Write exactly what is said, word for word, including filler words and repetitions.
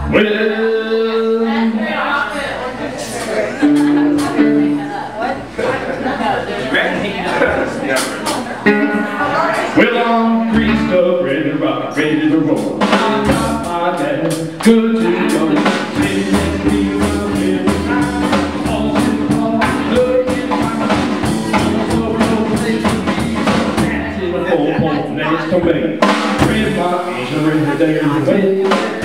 Well, well, I'm greased up, ready to rock, ready to roll. I got my dad, good to go. Sitting next to me, well, all in the hall, looking like so dancing the whole home next to me. Red my Asian ring, the day away.